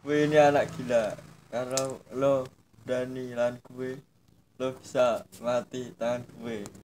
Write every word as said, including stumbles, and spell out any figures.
Gue ini anak gila. Kalau lo berani lawan gue, lo bisa mati tangan gue.